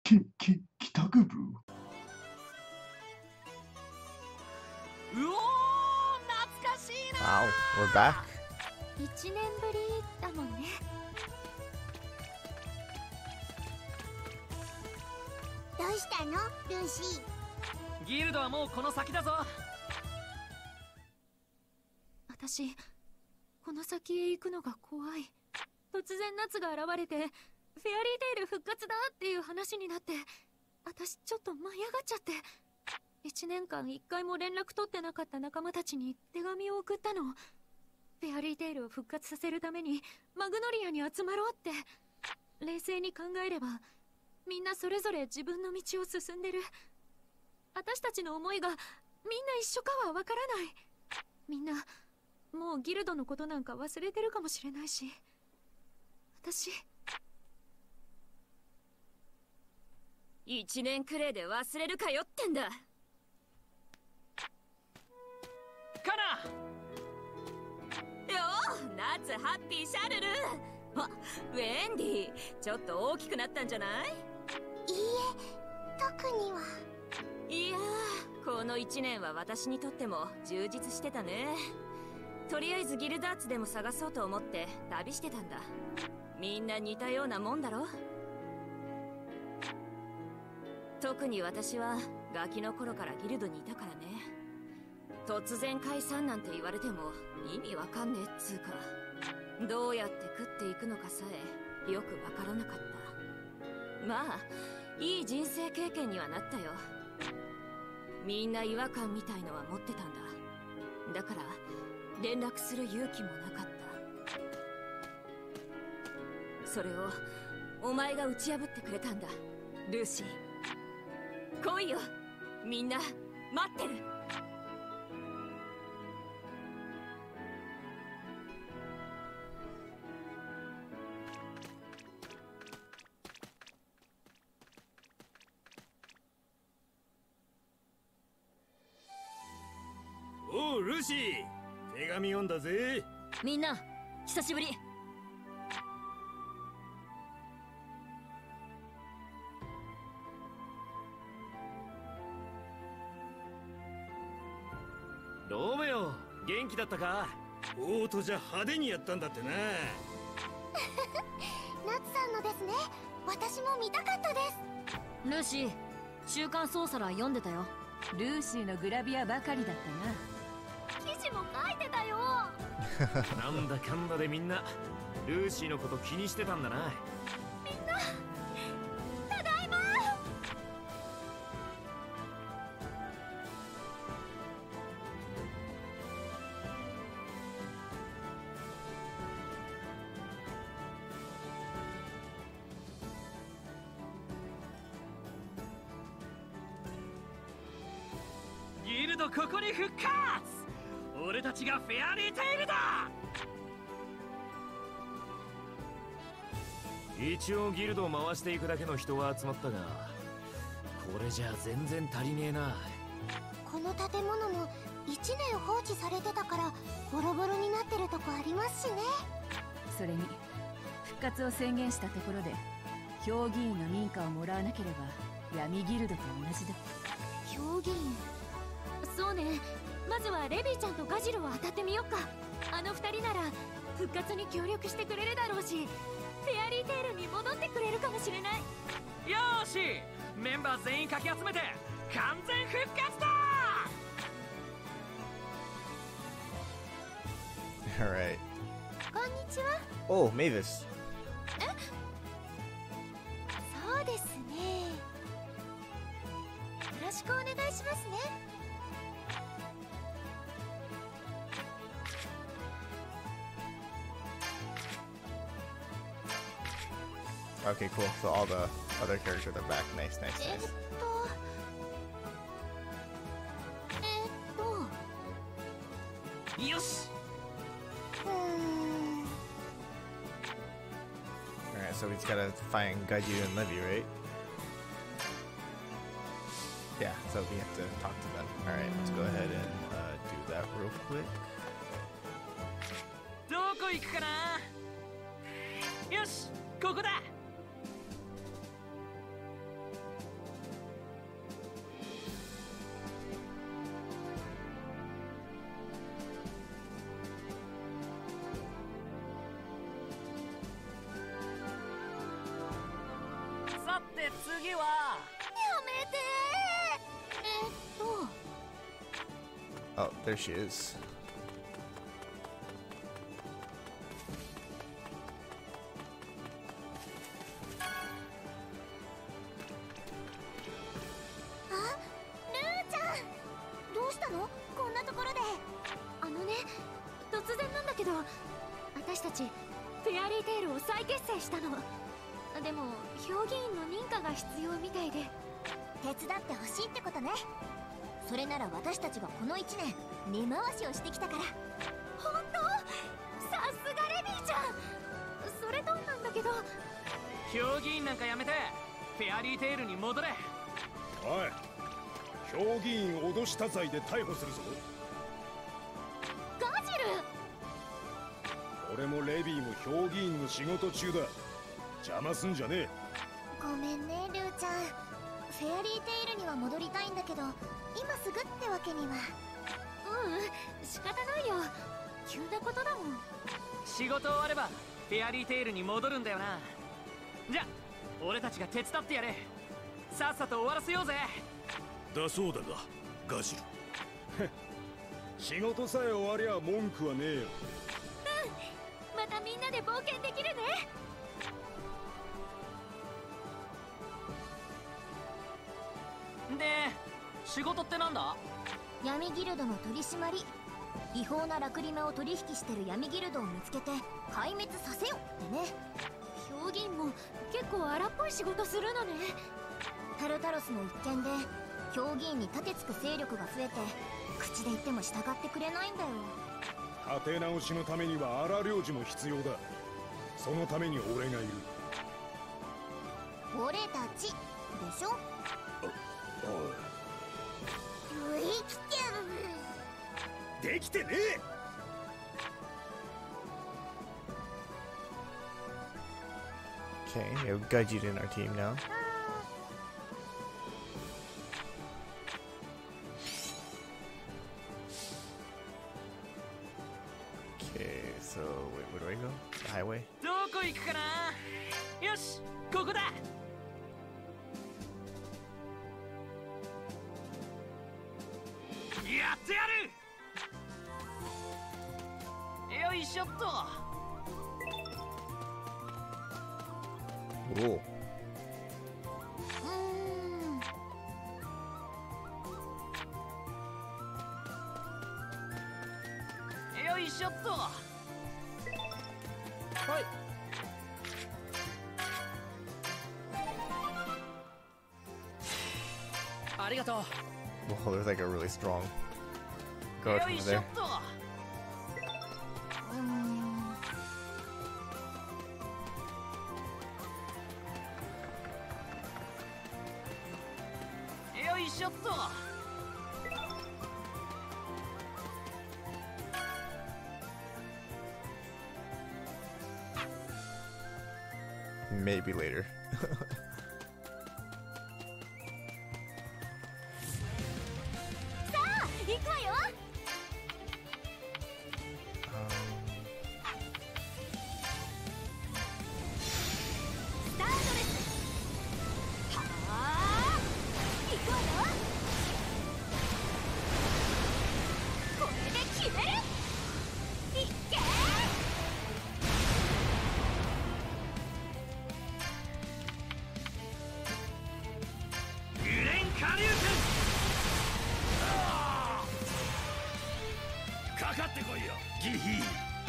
帰宅部。 Wow, we're back. 1年ぶりだもんね。 どうしたの、ルーシー？ ギルドはもうこの先だぞ。 私、この先へ行くのが怖い。突然夏が現れて、フェアリーテイル復活だっていう話になって、私ちょっと舞い上がっちゃって。1年間1回も連絡取ってなかった仲間たちに手紙を送ったの。フェアリーテイルを復活させるためにマグノリアに集まろうって。冷静に考えればみんなそれぞれ自分の道を進んでる。私たちの思いがみんな一緒かはわからない。みんなもうギルドのことなんか忘れてるかもしれないし、私 1年くらいで忘れるかよってんだ。 カナよー、夏ハッピーシャルル。あ、ウェンディ、ちょっと大きくなったんじゃない？ いいえ、特には。 いやー、この1年は私にとっても充実してたね。とりあえずギルダーツでも探そうと思って旅してたんだ。みんな似たようなもんだろ。特に私はガキの頃からギルドにいたからね。突然解散なんて言われても意味わかんねえっつうか、どうやって食っていくのかさえよくわからなかった。まあいい人生経験にはなったよ。みんな違和感みたいのは持ってたんだ。だから連絡する勇気もなかった。それをお前が打ち破ってくれたんだ、ルーシー。来いよ、みんな待ってる。 おうルーシー、手紙読んだぜ。 みんな久しぶり。 ロメオ、元気だったか？オートじゃ派手にやったんだってな。 ナツさんのですね。私も見たかったです。 ルーシー、週刊ソーサラー読んでたよ。 ルーシーのグラビアばかりだったな。 記事も書いてたよ。 なんだかんだでみんなルーシーのこと気にしてたんだな。 みんなただいま。 ギルドここに復活。俺たちがフェアリーテイルだ。 一応ギルドを回していくだけの人は集まったが、これじゃ全然足りねえな。 この建物も1年放置されてたからボロボロになってるとこありますしね。 それに復活を宣言したところで評議員の認可をもらわなければ闇ギルドと同じだ。 評議員、そうね。まずはレビーちゃんとガジルを当たってみよっか。あの2人なら復活に協力してくれるだろうし、フェアリーテイルに戻ってくれるかもしれない。 よーし、メンバー全員かき集めて完全復活だ。 All right. こんにちは。 Oh, Mavis. そうですね。よろしくお願いしますね。 Okay, cool. So all the other characters are back. Nice, nice, nice. よし。 Alright, so we just gotta find Gaju and Livy, right? Yeah, so we have to talk to them. Alright, let's go ahead and do that real quick. どこ行くかな。よし、ここだ。 って次は。 やめて Oh, there she is. ルーちゃん、どうしたのこんなところで。 突然なんだけど、私たちフェアリーテイルを再結成したの。でも評議員の認可が必要みたいで。 手伝ってほしいってことね。それなら私たちがこの1年根回しをしてきたから。 本当？さすがレビーちゃん。それとなんだけど、 評議員なんかやめてフェアリーテイルに戻れ。 おい、評議員脅した罪で逮捕するぞ。 ガジル。 俺もレビーも評議員の仕事中だ。邪魔すんじゃねえ。 ごめんねルーちゃん。フェアリーテイルには戻りたいんだけど、今すぐってわけには。 仕方ないよ、急なことだもん。 仕事終わればフェアリーテイルに戻るんだよな。じゃ俺たちが手伝ってやれ。さっさと終わらせようぜ。 だそうだがガジル仕事さえ終わりゃ文句はねえよ。 またみんなで冒険できるね。 で仕事ってなんだ？ 闇ギルドの取り締まり。違法なラクリメを取引してる闇ギルドを見つけて壊滅させよってね。 評議員も結構荒っぽい仕事するのね。 タルタロスの一件で評議員に盾つく勢力が増えて、口で言っても従ってくれないんだよ。 立て直しのためには荒領事も必要だ。そのために俺がいる。 俺たちでしょ。生きてる。 できてねえ。 Okay, we have Gajit in our team now. Okay, so wait, where do I go? The highway? どこ行くかな。よし、ここだ。やってやる。よいしょっと。 Cool. よいしょっと。はい。ありがとう。 Well, there's like a really strong guard from there. よいしょっと。 Maybe later. さあ行くわよ。スタートです。はあ、行くわよ。これで決める。いっけー。 かかってこいよギヒー。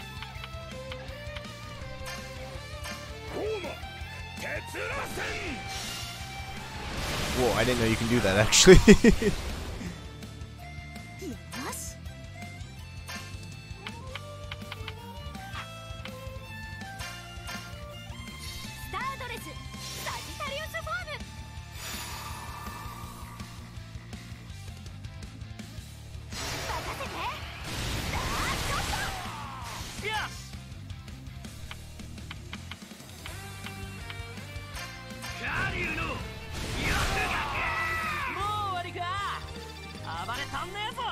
ゴーマ鉄螺旋。 Whoa, I didn't know you can do that actually. よし。スタードレスサジタリウスフォーム。任せて。さあちょっと。 よし。カリュウの欲が。もう終わりか。暴れたんねえぞ。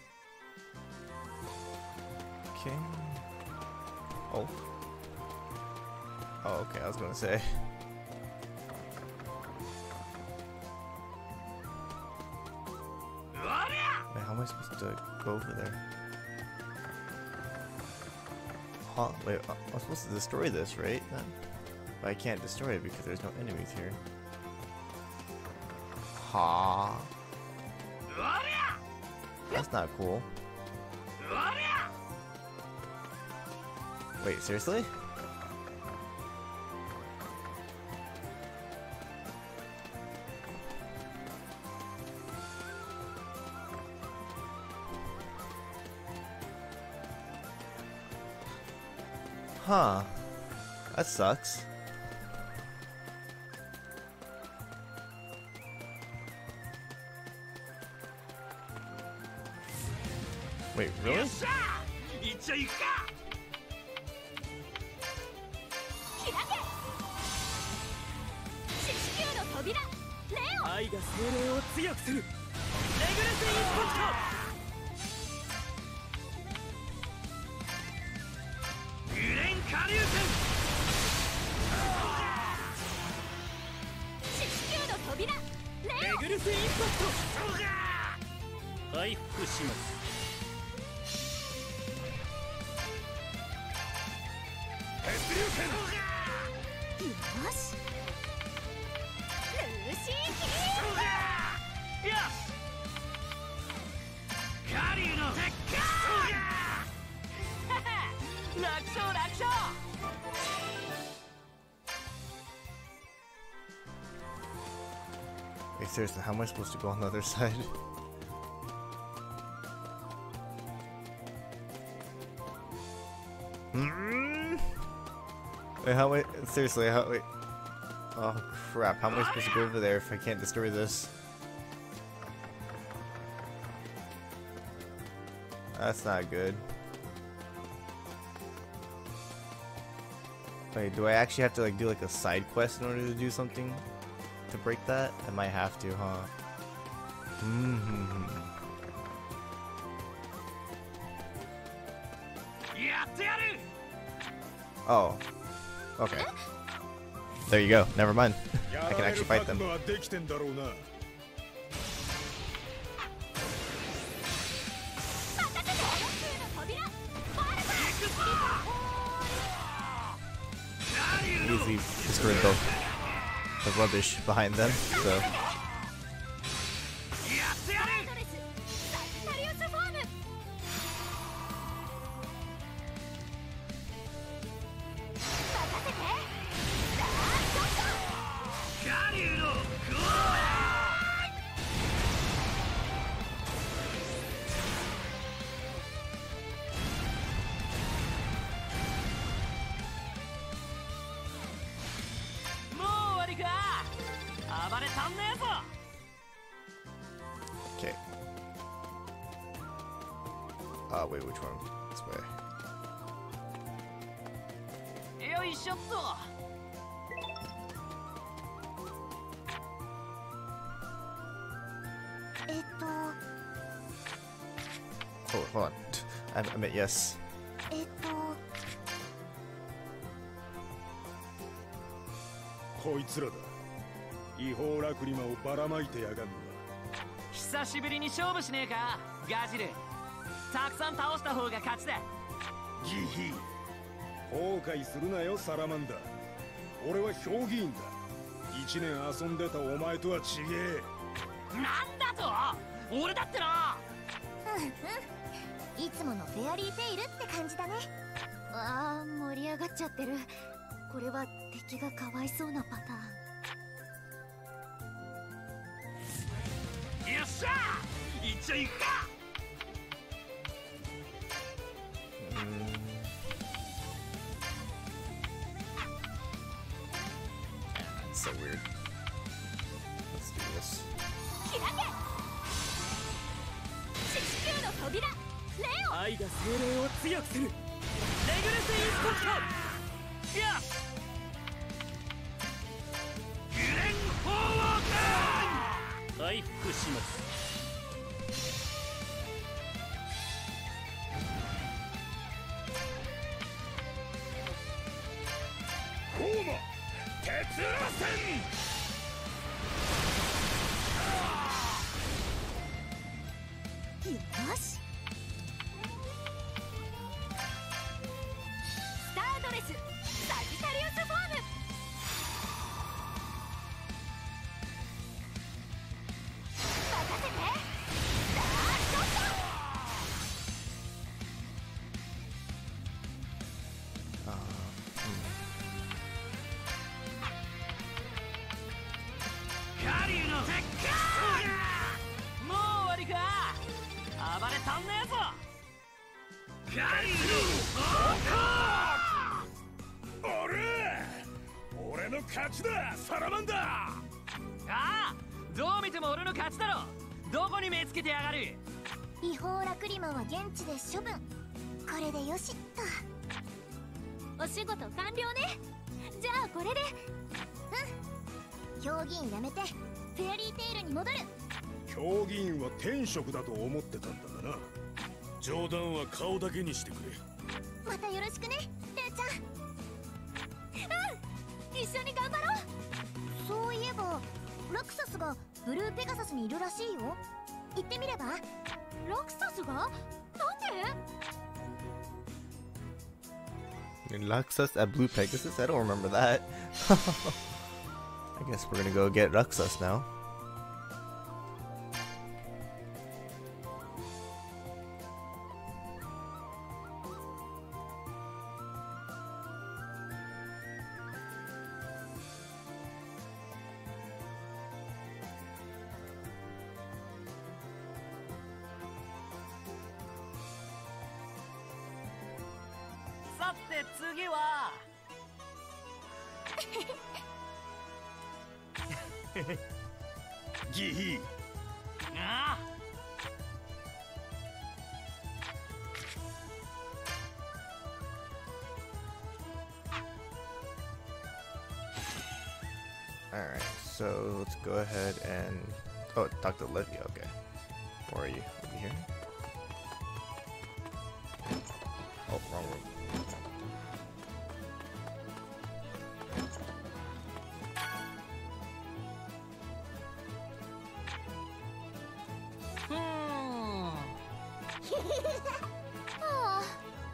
Okay. Oh. Oh, okay. I was gonna say. am I supposed to go over there? Huh? Wait, I'm supposed to destroy this, right? Then? But I can't destroy it because there's no enemies here. Ha! That's not cool. Wait, seriously? Huh. That sucks. Wait, really? 愛が精霊を強くする。レグルスインパクト。グレン下流拳。四死球の扉。レグルスインパクト。回復します。血流拳。 よし。ルーシーキー。 よし。カリュウの鉄火。楽勝楽勝。 Wait, seriously, how am I supposed to go on the other side? Wait, how am I? Seriously, how? Wait. Oh crap! How am I supposed to go over there if I can't destroy this? That's not good. Wait, do I actually have to like do like a side quest in order to do something to break that? I might have to, huh? Oh. Okay. There you go. Never mind. I can actually fight them. Easily destroyed the rubbish behind them, so. Okay. Wait, which one? This way. Oh, hold on. I meant yes. こいつらだ。違法ラクリマをばらまいてやがんのだ。 久しぶりに勝負しねえか、ガジル。たくさん倒した方が勝ちだ。 ギヒ後悔するなよ、サラマンダ。俺は評議員だ。1年遊んでたお前とは違え。 なんだと？俺だってな。 いつものフェアリーテイルって感じだね。 ああ、盛り上がっちゃってる。これは敵がかわいそうなパターン。 よっしゃー、いっちゃいくか。 That's so weird. Let's do this. 開け。四死球の扉。レオ。 愛が精霊を強くする。レグルスインスコット。よし。グレンフォーワード。回復します。 ホーマ鉄螺旋。 よし。 スタードレスサジタリウスフォーム。任せて。スターショット。 カリュウの鉄火。もう終わりか。暴れたんねえぞ。カリュウの俺の勝ちだ、サラマンダー。 ああ、どう見ても俺の勝ちだろ。どこに目つけてやがる。 違法ラクリマは現地で処分。これでよしっと。 お仕事完了ね。じゃあこれで。 評議員やめてフェアリーテイルに戻る。 評議員は天職だと思ってたんだがな。冗談は顔だけにしてくれ。 またよろしくね、レイちゃん。 一緒に頑張ろう。 そういえばラクサスがブルーペガサスにいるらしいよ。行ってみれば。 ラクサスがなんで？ Luxus at Blue Pegasus? I don't remember that. I guess we're gonna go get Luxus now. さて次は。 ギヒああ、 Alright, so let's go ahead and... Oh, Dr. Olivia, okay. Where are you? Over here? Oh, wrong room. Ah.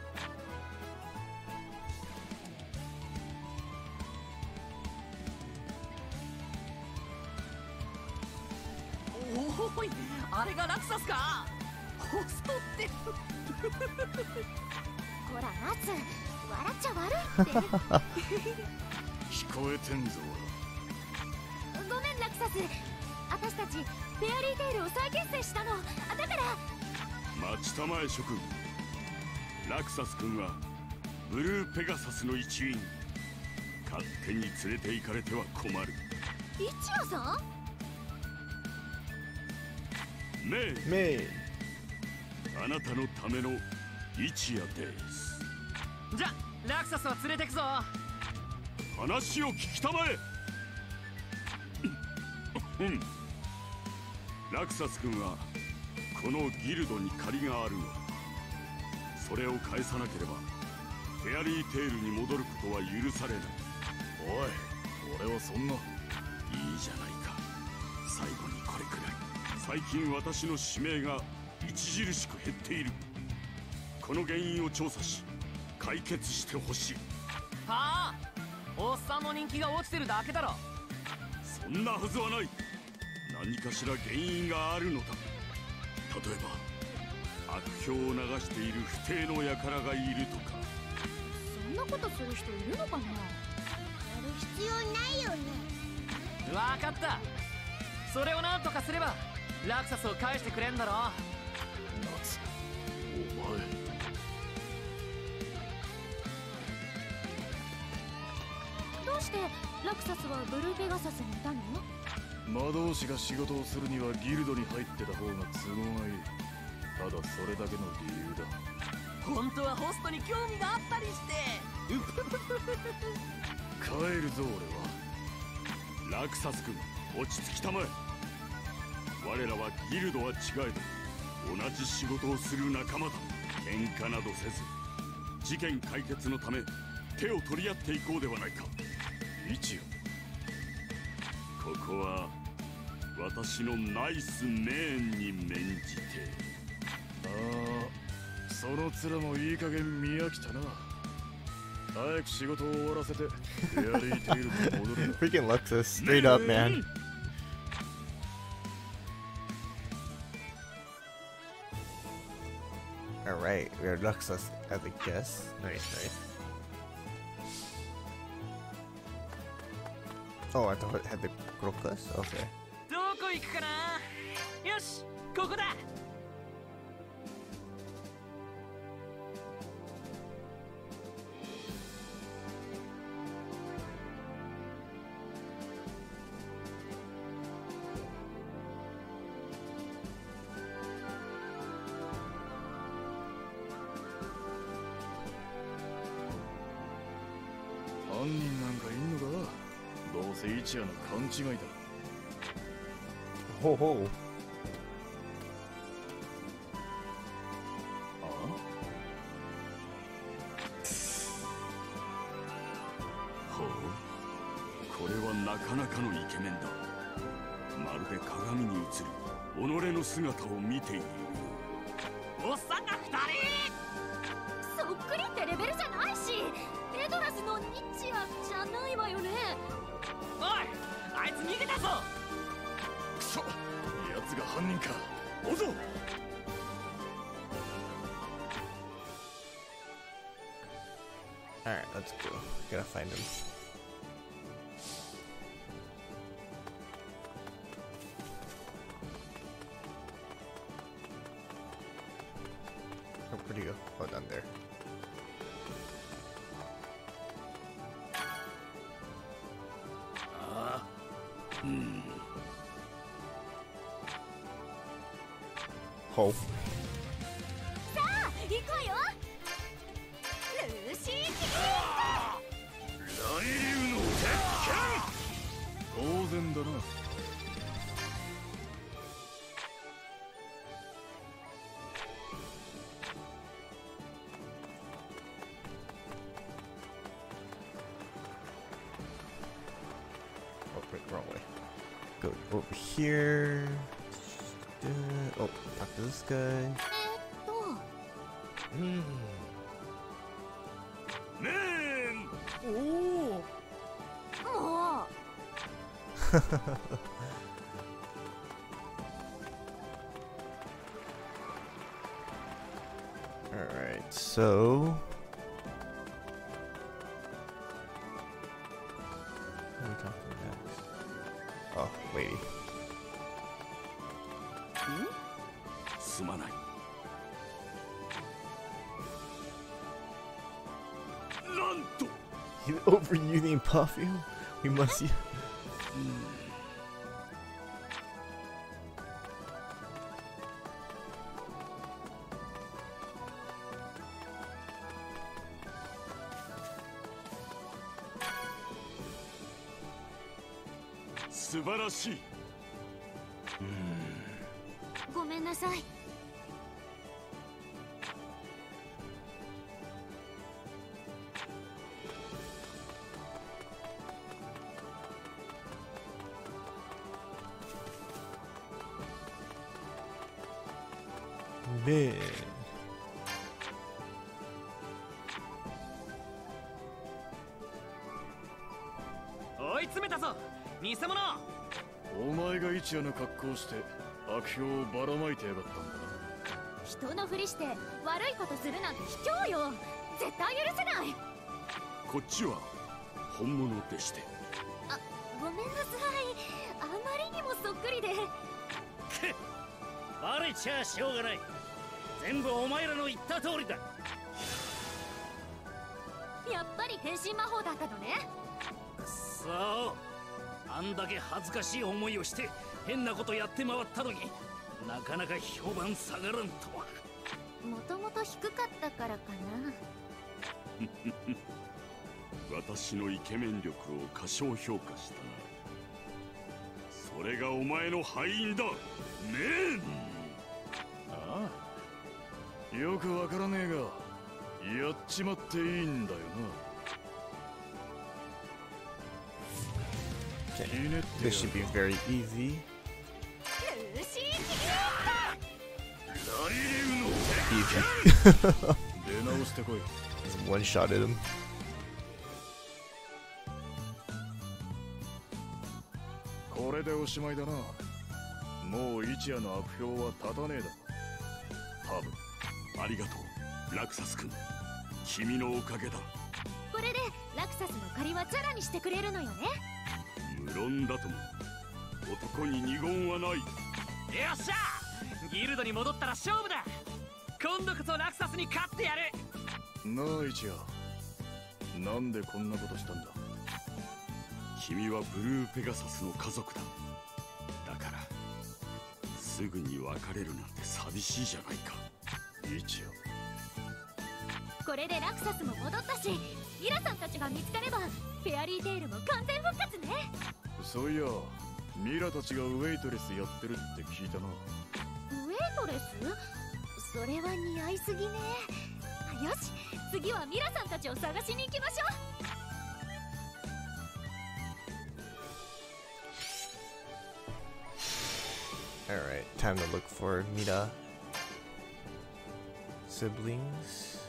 おい、あれがラクサスか。ホストって。 ほらナツ、笑っちゃ悪いって。 聞こえてんぞ。 ごめんラクサス、私たちフェアリーテイルを再結成したの。だから待ちたまえ諸君。ラクサス君はブルーペガサスの一員。勝手に連れて行かれては困る。 一夜さん。 メイ、 Me! あなたのための一夜です。 じゃ、ラクサスは連れてくぞ。 話を聞きたまえ。ラクサス君はこのギルドに借りがあるのだ。それを返さなければフェアリーテールに戻ることは許されない。おい、俺はそんな。いいじゃないか。最後にこれくらい。最近私の指名が著しく減っている。この原因を調査し解決してほしい。 はあ、おっさんの人気が落ちてるだけだろ。 そんなはずはない。何かしら原因があるのだ。例えば悪評を流している不定の輩がいるとか。 そんなことする人いるのかな。 やる必要ないよね。 わかった。それをなんとかすればラクサスを返してくれんだろ。 夏、お前。 どうしてラクサスはブルーペガサスにいたの？ 魔導士が仕事をするにはギルドに入ってた方が都合がいい。ただそれだけの理由だ。 本当はホストに興味があったりして。 帰るぞ俺は。 ラクサス君、落ち着きたまえ。我らはギルドは違えど同じ仕事をする仲間だ。喧嘩などせず事件解決のため手を取り合っていこうではないか。 一夜。 ここは私のナイスメーンに免じて。 その面もいい加減見飽きたな。早く仕事を終わらせてフェアリーテイルに戻る。 Freaking Luxus, straight up, man. Alright, we are Luxus as a guest. Nice, nice. Oh, I thought it had the Crocus? Okay. どこ行くかな。よし、ここだ。 犯人なんかいんのか。どうせ一夜の勘違いだ。 Ho ho. ほう、これはなかなかのイケメンだ。まるで鏡に映る己の姿を見ている。 おっさんが2人。 そっくりってレベルじゃないし、エドラスのニッチアじゃないわよね。 おい、あいつ逃げたぞ。 くそ、奴が犯人か。追うぞ。 Alright, let's go. Gotta find him. Oh, where'd he go? Oh, down there. Oh. さあ、行くわよ。ルーシーキ雷竜の鉄拳。当然だな。 Oh, wait, wrong way. Go over here. Oh, talk to this guy. Hmm. ねえ。 もう。 Alright, so what are we talking next? Oh, lady. すまない。なんと。 He's overusing perfume? We must use. 素晴らしい。 ごめんなさい。 Man. 追い詰めたぞ、偽物。 お前が一夜の格好をして悪評をばらまいてやがったんだな。 人のふりして悪いことするなんて卑怯よ。絶対許せない。 こっちは本物でして。 あ、ごめんなさい。あまりにもそっくりで。 バレちゃしょうがない。全部お前らの言った通りだ。 やっぱり変身魔法だったのね。 くそー、あんだけ恥ずかしい思いをして変なことやって回ったのに、なかなか評判下がらんとは。 もともと低かったからかな。 私のイケメン力を過小評価したな。それがお前の敗因だ。メン。 ああ、よくわからねえがやっちまっていいんだよな。 Okay. This should be very easy. ルーシーキ雷竜の鉄出直してこい。 Just one-shotted him. これでおしまいだな。もう一夜の悪評は立たねえだろ。多分。 ありがとうラクサス君、君のおかげだ。 これでラクサスの借りはチャラにしてくれるのよね。 無論だとも男に二言はない。 よっしゃ、ギルドに戻ったら勝負だ。今度こそラクサスに勝ってやる。 なあ一夜、なんでこんなことしたんだ。 君はブルーペガサスの家族だ。だからすぐに別れるなんて寂しいじゃないか。 一夜、 これでラクサスも戻ったし、イラさんたちが見つかればフェアリーテイルも完全復活ね。 そういやミラたちがウェイトレスやってるって聞いたな。 ウェイトレス？それは似合いすぎね。よし、次はミラさんたちを探しに行きましょう。 Alright, time to look for Mira siblings.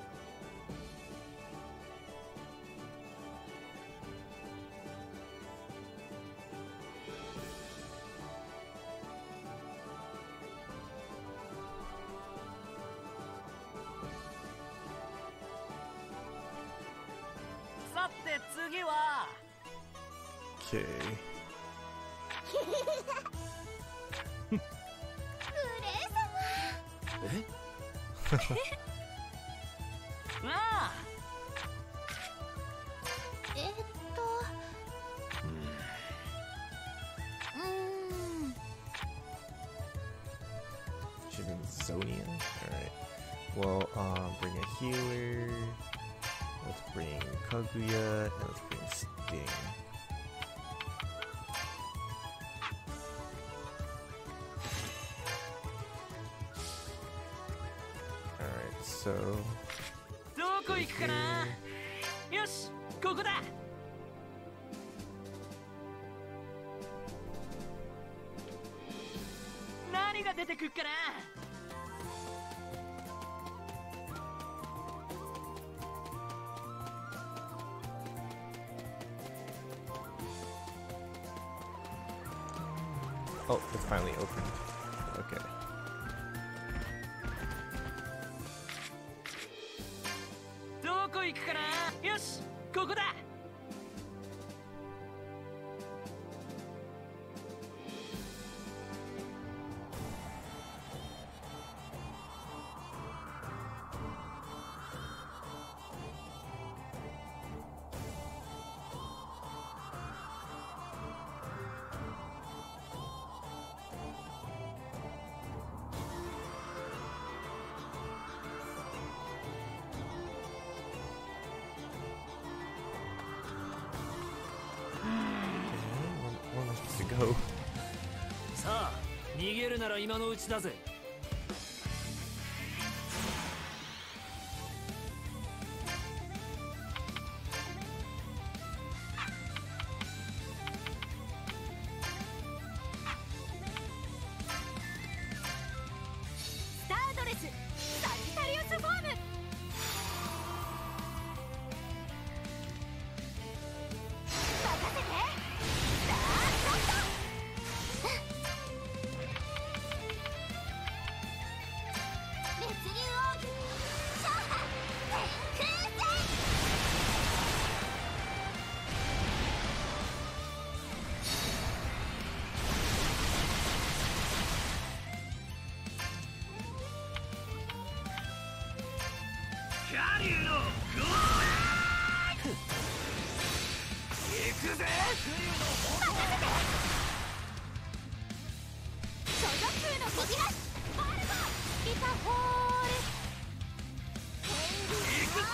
Okay. ああ、 She's in Zonia? Alright. Well, bring a healer. Let's bring Kaguya. And let's bring Sting. Alright, so... どこ行くかな。よし、ここだ。何が出てくっかな。 Oh, it's finally opened. Okay. どこ行くかな。よし、ここだ。 Where am I supposed to go? さあ、逃げるなら今のうちだぜ。 スタードレスサジタリウスフォーム。任せて。スターショット。烈竜奥義勝破天空戦。 カリュウのゴー行くぜ。 所属空のこぎらファールバーリタホール。 行くぞ。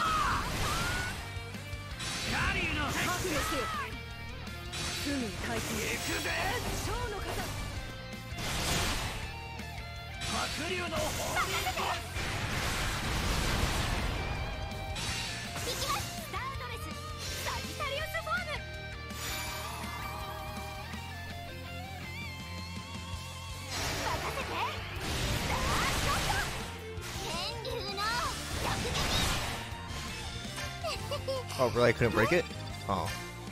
カリュウの覚悟せよ。すぐに回避。行くぜ。 ショーの風。 白龍の放流。 いきます。スタードレスサジタリウスフォーム。任せて。スターショット。 Oh, really? I couldn't break it? Oh.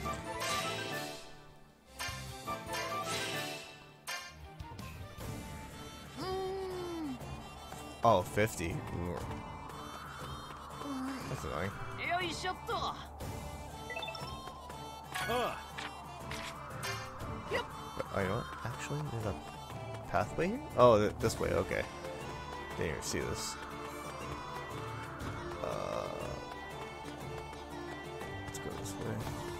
Oh, 50. Ooh. That's annoying. But, oh, you know what? Actually, there's a pathway here? Oh, this way, okay. Didn't even see this. Let's go this way.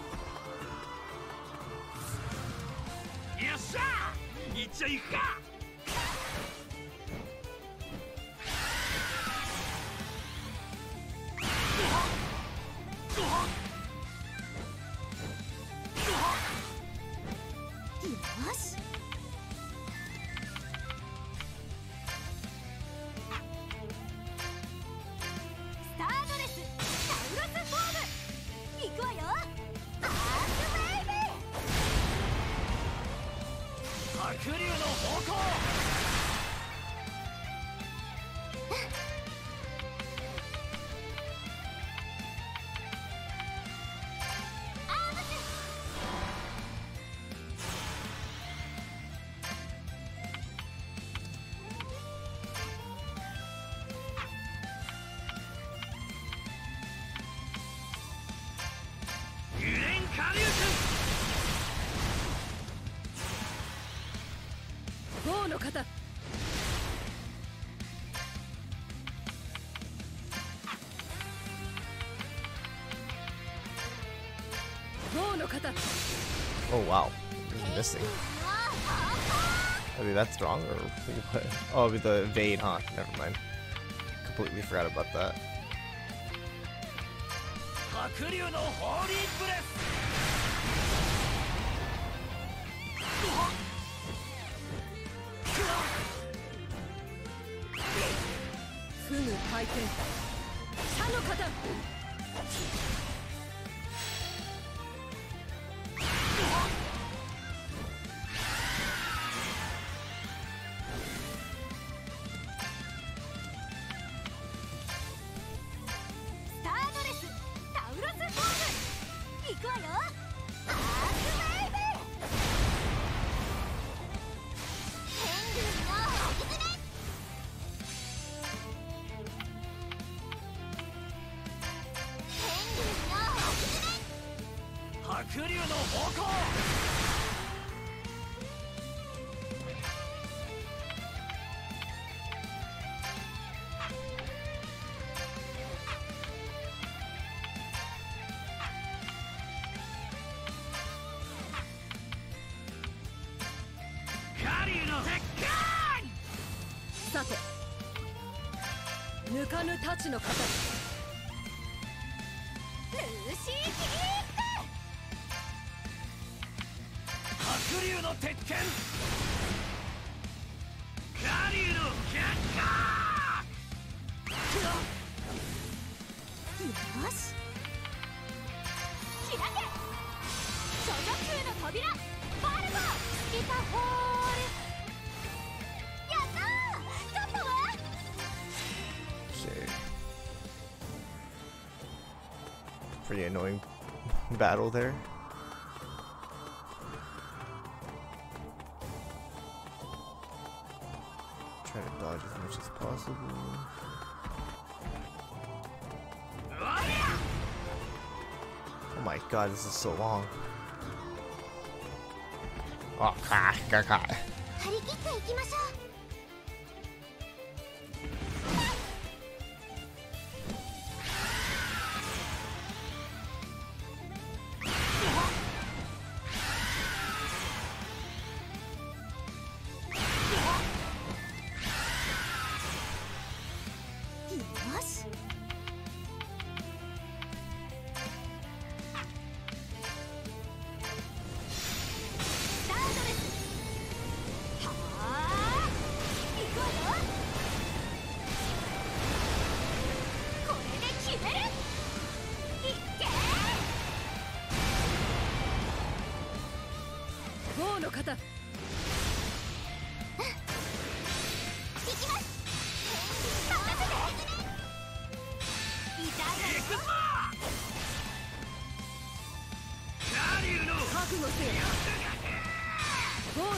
Oh wow, he's missing. I mean, that's wrong, or what? Oh, the evade, huh? Never mind. Completely forgot about that. Pretty annoying battle there. Try to dodge as much as possible. Oh my god, this is so long. Oh, God.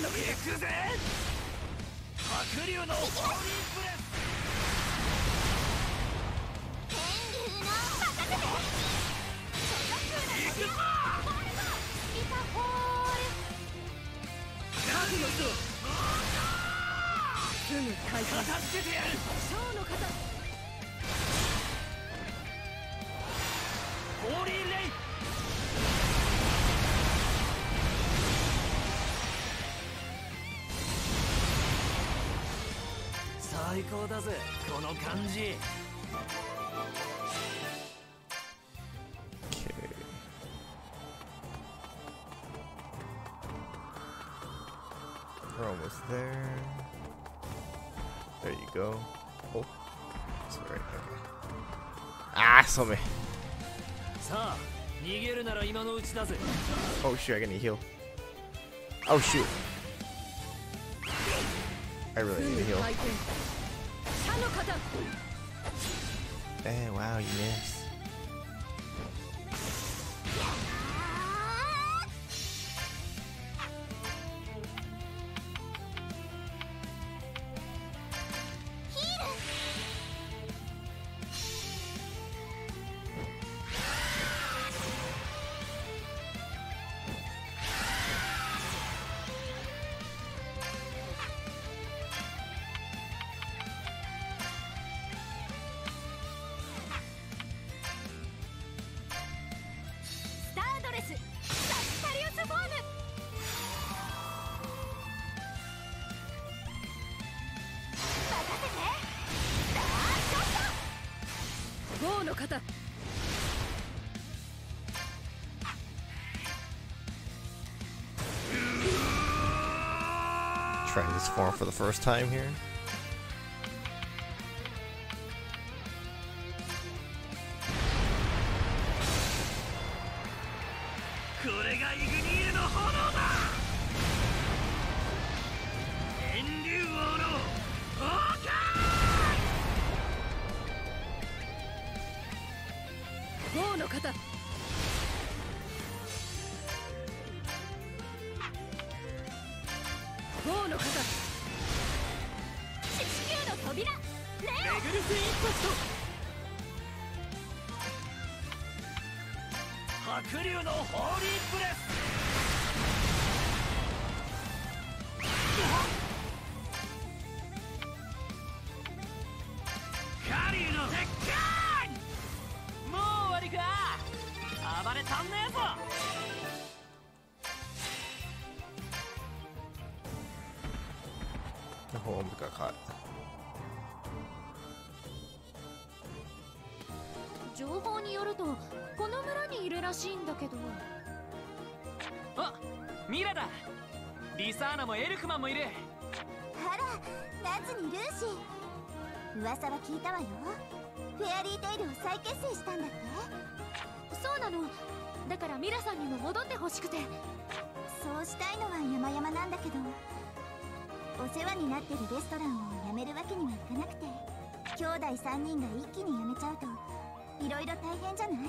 の行くぜ。白龍のホーリープレス。 天竜の任せて。 行くぞ。 リカホール。 何の人。 すぐ解散。 片付けてやる。 小の方。 ホーリーレイ。最高だぜこの感じ。 Okay. We're almost there. There you go. Oh, that's right. Okay. Ah, saw me. さあ逃げるなら今のうちだぜ。 Oh shoot, I need to heal. Oh shoot. I really need to heal. 回転。下の方。 Eh, wow, you missed. 豪の方。 Trying this form for the first time here. Oh, we got caught. 情報によるとこの村にいるらしいんだけど。 あ、ミラだ。リサーナもエルクマンもいる。 あら、夏にルーシー。噂は聞いたわよ。フェアリーテイルを再結成したんだって。 そうなの。だからミラさんにも戻ってほしくて。 そうしたいのは山々なんだけど、お世話になってるレストランを辞めるわけにはいかなくて、兄弟3人が一気に辞めちゃうといろいろ大変じゃない？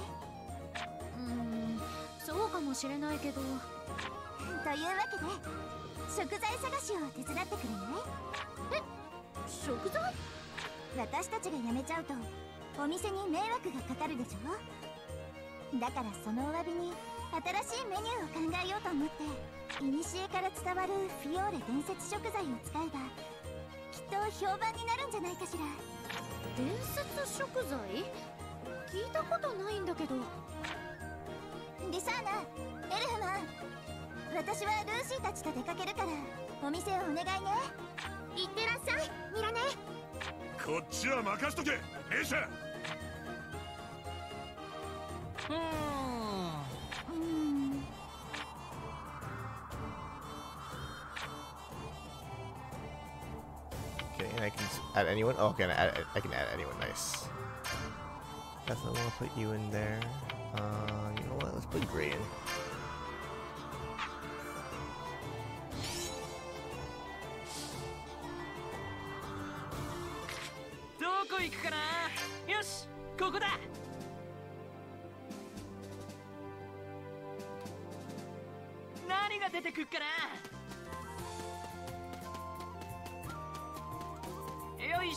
そうかもしれないけど。 というわけで食材探しを手伝ってくれない？ え、食材？ 私たちが辞めちゃうとお店に迷惑がかかるでしょ。だからそのお詫びに新しいメニューを考えようと思って、古から伝わるフィオーレ伝説食材を使えばきっと評判になるんじゃないかしら。 伝説食材？聞いたことないんだけど。 リサーナ、エルフマン、私はルーシーたちと出かけるからお店をお願いね。 いってらっしゃい、ミラネ。 こっちは任しとけ、レイシャ。 Okay, and I can add anyone. Oh, okay, I can add anyone. Nice. Definitely want to put you in there. You know what? Let's put Gray in.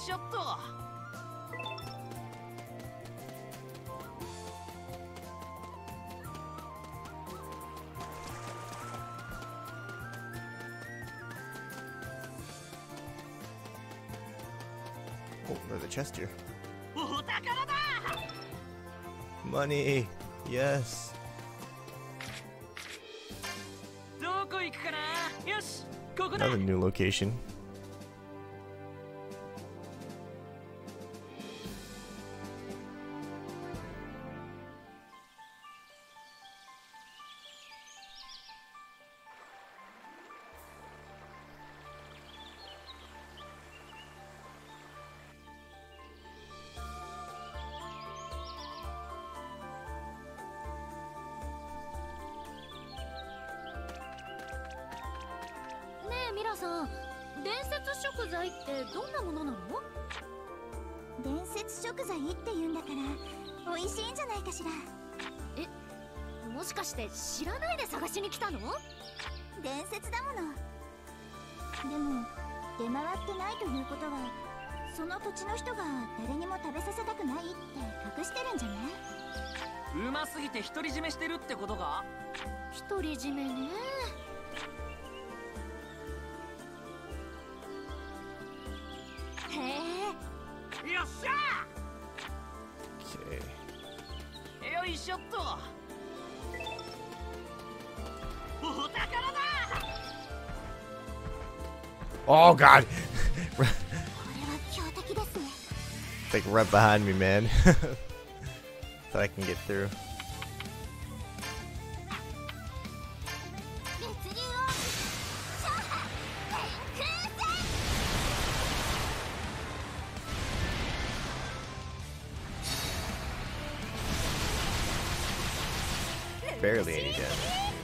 しょっと。 Oh, there's a chest here. お宝だ。 Money! Yes! どこ行くかな。よし、ここだ。 Another new location. うますぎて独り占めしてるってことか。 独り占めね。へえ。 よっしゃ。 Okay. よいしょっと。お宝だ。 Oh god! これは強敵ですね。 It's like right behind me, man. Thought I can get through. Barely any damage.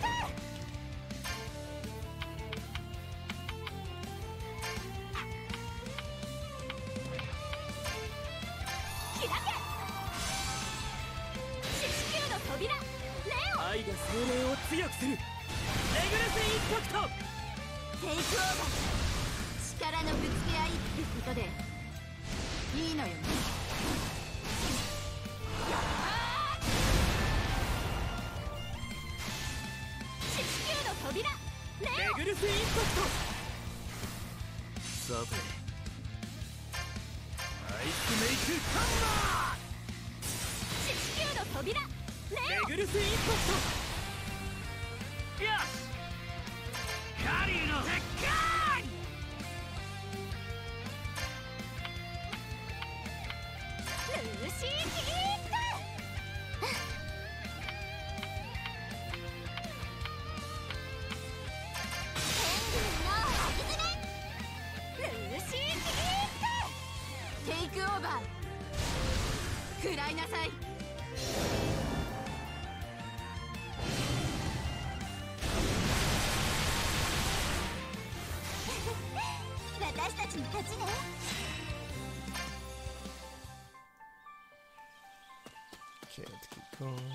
Okay, let's keep going.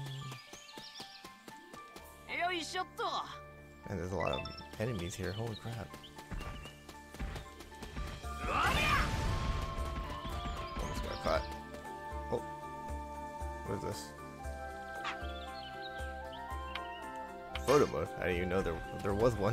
And there's a lot of enemies here. Holy crap. Almost got caught. Oh. What is this? Photo mode? I didn't even know there was one.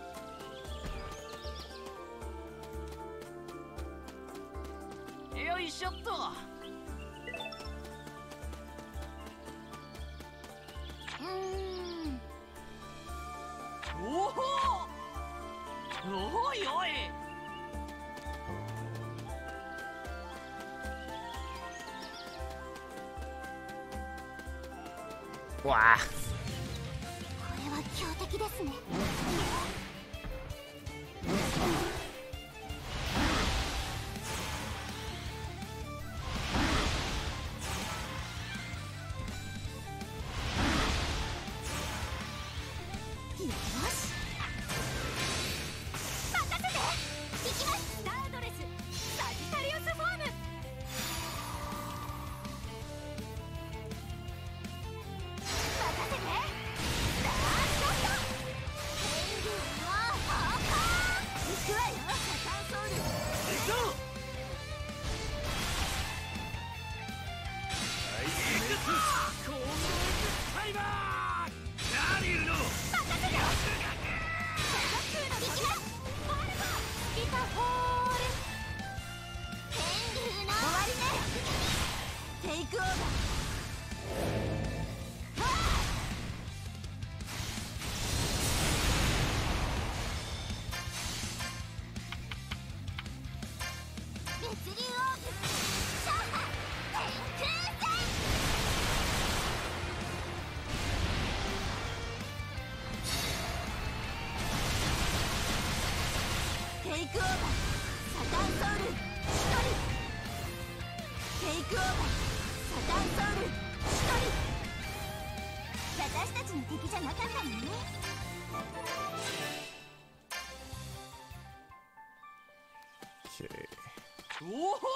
Wow. これは強敵ですね。行くわよ。 オーバー。別流オーブシャーハ天空戦。テイクオーバーサタンソウル一人。テイクオーバーサタンソウル一人。私たちの敵じゃなかったのね。 Okay. おお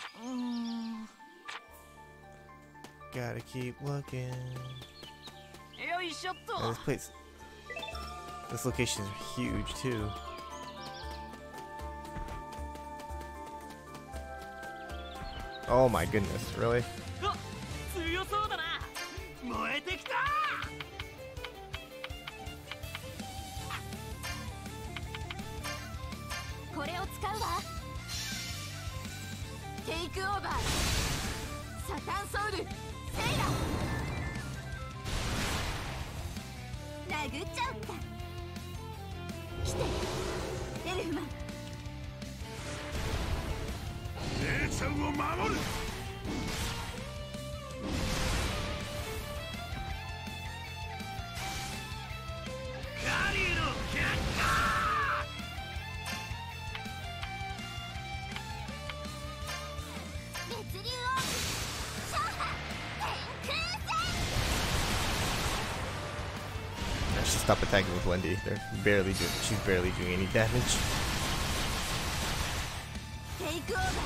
Gotta keep looking. よいしょっ Oh, と。 this place. This location is huge too. Oh my goodness, really? あ、強そうだな。燃えてきた。 これを使うわ。テイクオーバーサタンソウルセイラ殴っちゃおっか。来てエルフマン。 姉ちゃんを守る。 カリの結果。 別流オーブシャーハ天空戦。 I should stop attacking with Wendy. She's barely doing any damage. テイクオーバー。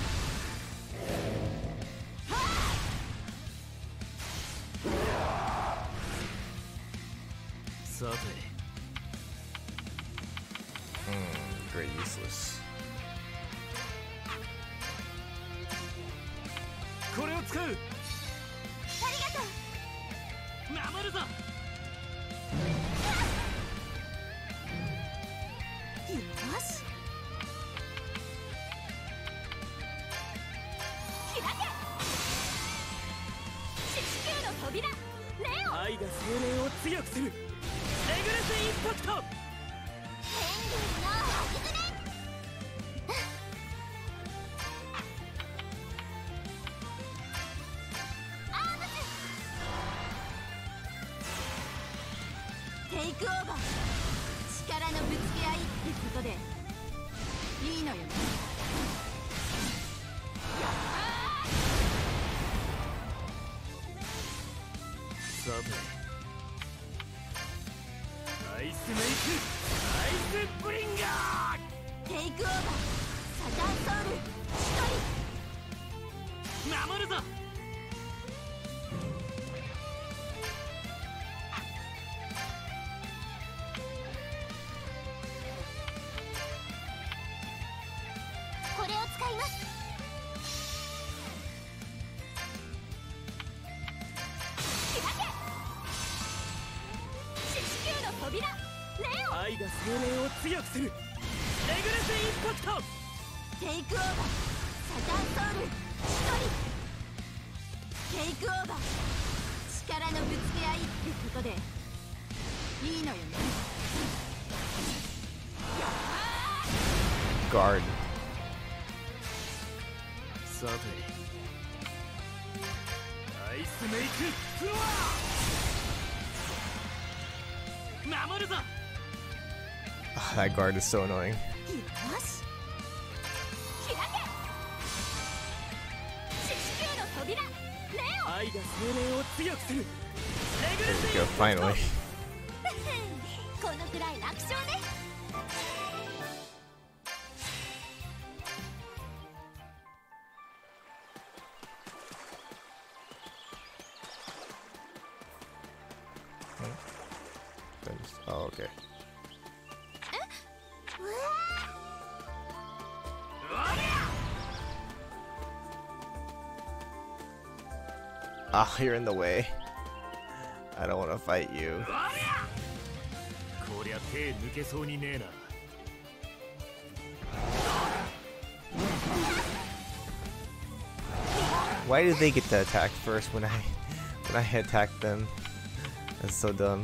さて Very useless. これを使う。 ありがとう。 守るぞ。 よし開け。四死球の扉レオン。 愛が精霊を強くする。レグレスインパクト。 天竜の端詰め。アームステイクオーバー力のぶつけ合いってことでいいのよね。 さてアイスメイクアイスブリンガテイクオーバーサタンソウル一人。 ー。守るぞ。 これを使います。開け。四死球の扉レオン。 愛が精霊を強くする。レグレスインパクト。 テイクオーバーサタンソウル一人。テイクオーバー力のぶつけ合いってことでいいのよね。 Guard. さてアイスメイクフロア。守るぞ。 That guard is so annoying. よし開け。四死球の扉レオン。 愛が精霊を強くする。レグレ There ス we イ go, ンパクト。 finally. このくらい楽勝ね。 Oh, okay. うわ Ah, you're in the way. I don't want to fight you. こりゃ手抜けそうにねえな。 Why did they get to attack first when I attacked them? That's so dumb.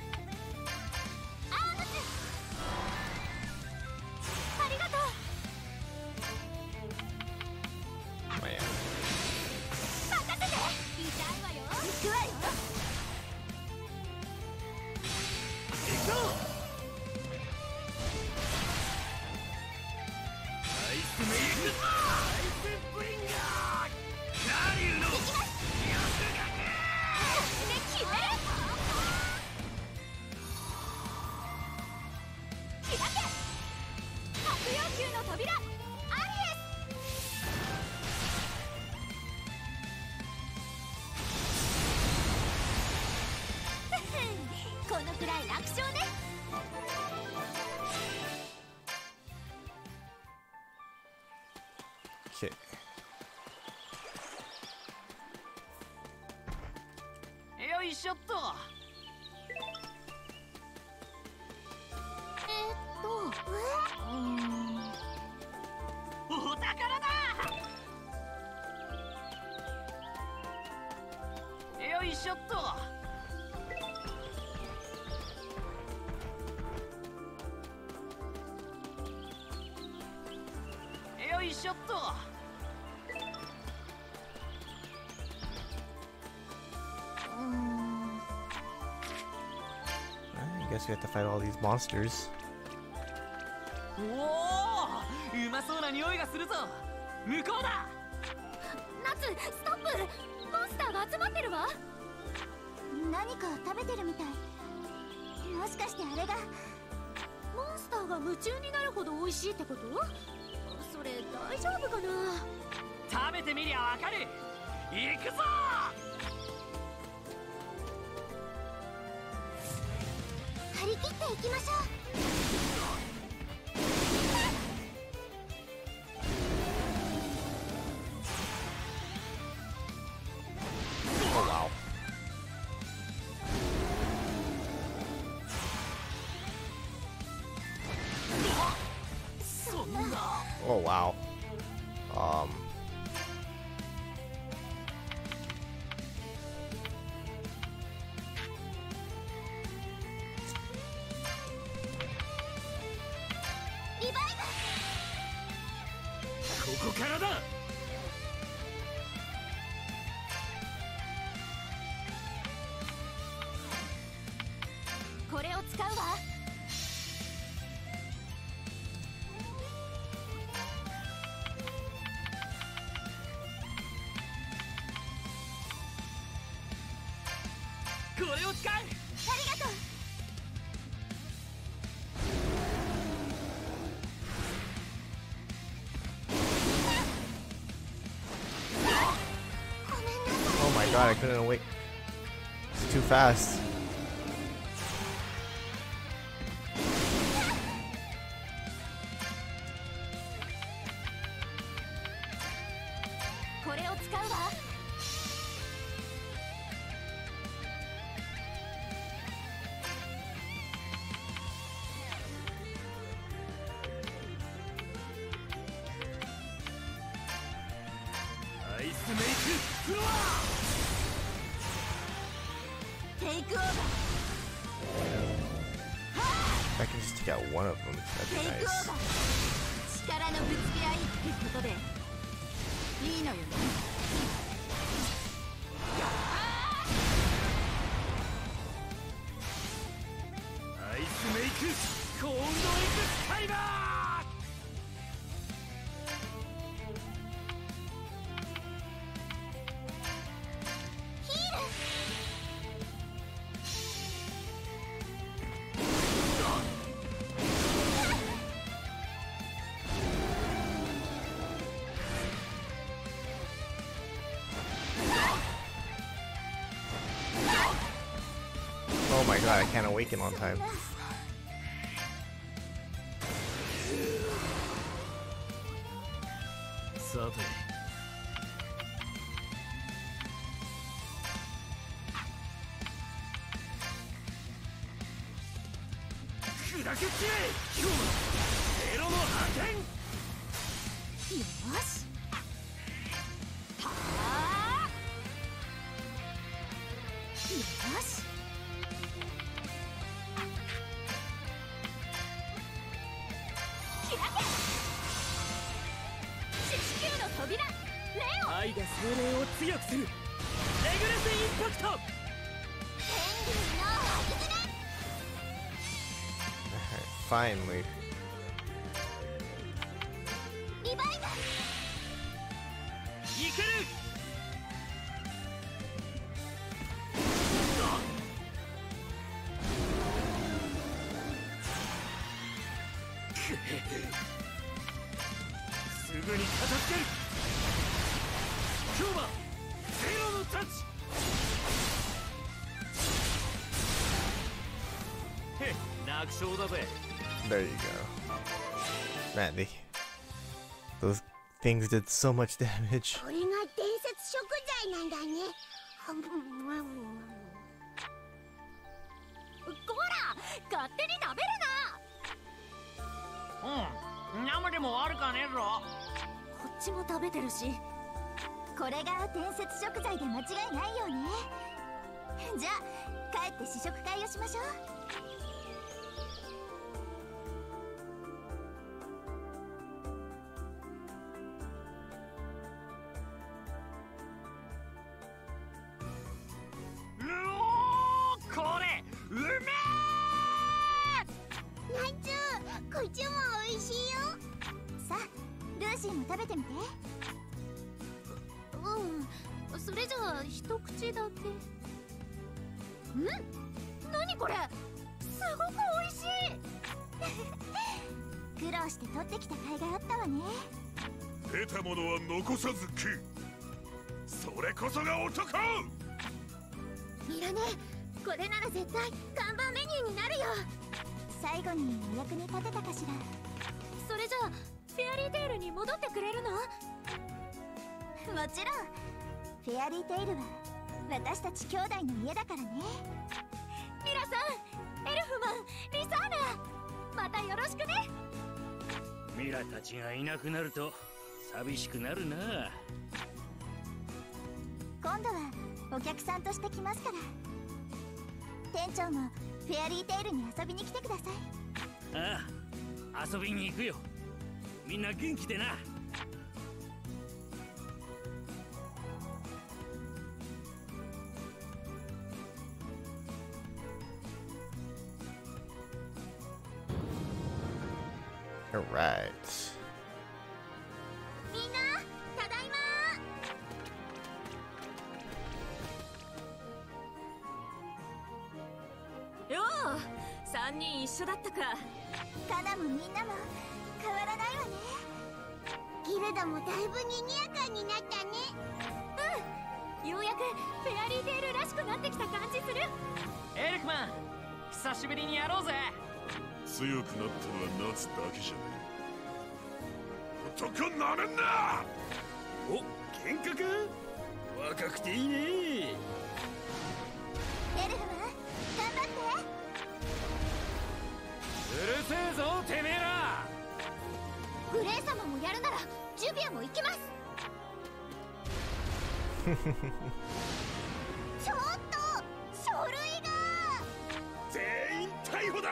Man. Okay. よいしょっと。お宝だ。よいしょっと。よいしょっと。 I guess we have to fight all these monsters. おお、うまそうな匂いがするぞ。向こうだ。 ナツ、ストップ。モンスターが集まってるわ。 何か食べてるみたい。もしかしてあれがモンスターが夢中になるほど美味しいってこと？それ大丈夫かな？ 食べてみりゃわかる。行くぞ。 張り切っていきましょう。 Oh wow. Oh wow. リバイここからだ。 これを使うわ。 これを使う。 ありがとう。 Oh my god, I couldn't wait. It's too fast. これを使うわ。 アイスメイクフロア。 テイクオーバー。 If I can just take out one of them, that'd テ be イクオー nice. バー。力のぶつけ合いってことでいいのよね。 アイスメイクコールドエクスカリバー。 Oh my god, I can't awaken on time. さて、 砕け散れ。今日はゼロの覇権。 よし。はあ。 愛が精霊を強くするレグレスインパクト。 Finally. リバイバルいける。すぐに片付ける。今日はゼロのタッチ。へっ、楽勝だぜ。 There you go. Man, those things did so much damage. これが伝説食材なんだね。 こら勝手に食べるな。 生でも悪かねえぞ。 こっちも食べてるし。 これが伝説食材で間違いないよね。じゃあ帰って試食会をしましょう。 これうめえ。 ナイツこっちも美味しいよ。さあルーシーも食べてみて。 それじゃあ一口だけ。何これ、すごく美味しい。 苦労して取ってきた甲斐があったわね。 出たものは残さず食う。それこそが男。 ミラネ、これなら絶対看板メニューになるよ。最後にお役に立てたかしら。 それじゃあフェアリーテールに戻ってくれるの？ もちろん。フェアリーテイルは私たち兄弟の家だからね。 ミラさん、エルフマン、リサーナ、またよろしくね。 ミラたちがいなくなると寂しくなるな。 今度はお客さんとして来ますから。店長もフェアリーテイルに遊びに来てください。 ああ、遊びに行くよ。みんな元気でな。 Alright. みんなただいま。 よう、3人一緒だったか。 カナもみんなも変わらないわね。ギルドもだいぶ賑やかになったね。 ようやくフェアリーテールらしくなってきた感じする。 エルクマン、久しぶりにやろうぜ。 強くなったのは夏だけじゃねえ。男なめんな。 お、喧嘩か。若くていいね。 エルフマン頑張って。 うるせえぞてめえら。 グレイ様もやるならジュビアも行きます。ちょっと書類が。 全員逮捕だ。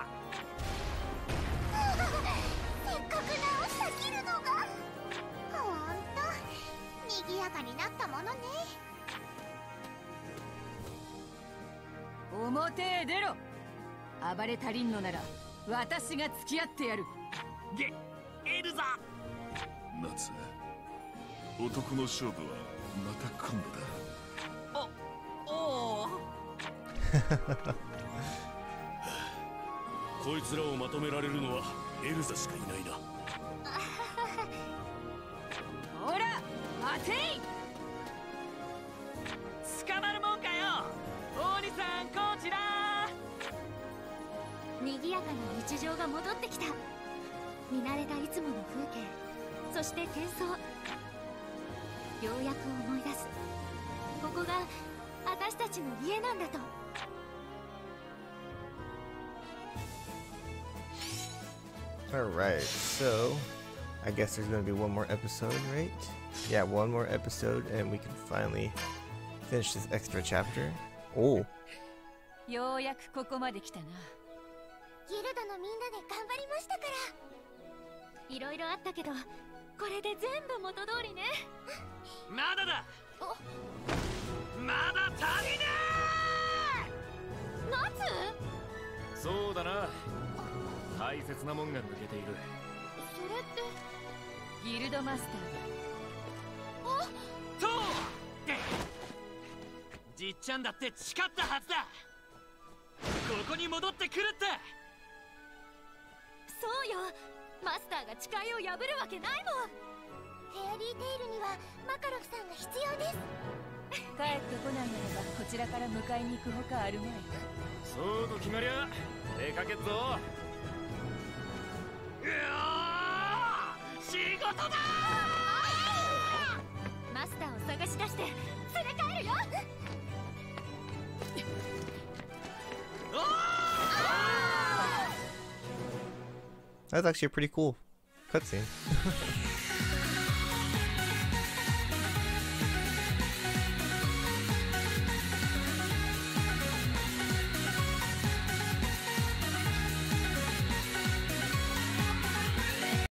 せっかく直したギルドがほんと賑やかになったものね。 表へ出ろ。暴れ足りんのなら私が付き合ってやる。 エルザ。 夏、男の勝負はまた今度だ。 おお。 こいつらをまとめられるのはエルザしかいないな。 ほら待てい。 捕まるもんかよ。大西さんこちら。 賑やかな日常が戻ってきた。見慣れたいつもの風景、そして喧騒。ようやく思い出す。ここが私たちの家なんだと。 Alright, so I guess there's gonna be one more episode, right? Yeah, one more episode and we can finally finish this extra chapter. Oh. ようやくここまで来たな。 ギルドのみんなで頑張りましたから。 いろいろあったけどこれで全部元通りね。 まだだ。まだ足りね夏？ そうだな。大切なもんが抜けている。 それってギルドマスタとじっちゃんだって誓ったはずだ。ここに戻ってくるって。 そうよ、マスターが誓いを破るわけないもん。 フェアリーテイルにはマカロフさんが必要です。 ー。帰ってこないならばこちらから迎えに行くほかあるまい。 そうと決まりゃ出かけっぞ。 うわー、仕事だー。 マスターを探し出して連れ帰るよ。 That's actually a pretty cool cutscene.